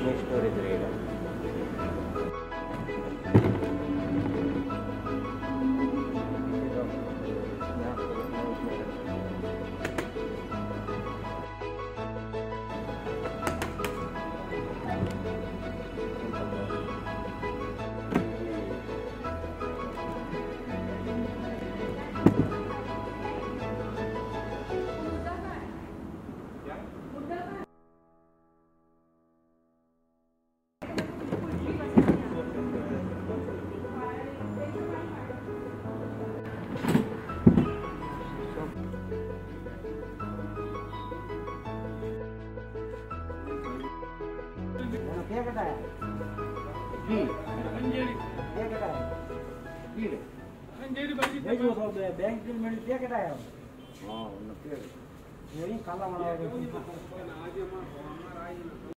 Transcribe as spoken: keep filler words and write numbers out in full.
में स्टोरेज रहेगा। क्या कहता है जी क्या कहता है जी नहीं जो सब बैंक में क्या कहता है हां ये काला वाला